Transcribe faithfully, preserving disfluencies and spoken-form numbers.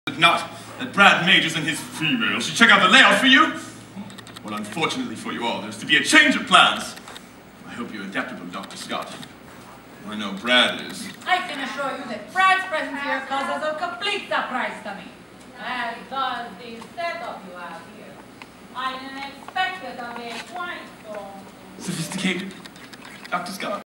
Not that Brad Majors and his female should check out the layout for you. Well, unfortunately for you all, there's to be a change of plans. I hope you're adaptable, Doctor Scott. I know Brad is. I can assure you that Brad's presence here causes a complete surprise to me. As does the setup you have here. I didn't expect it to be quite so Sophisticated, Doctor Scott.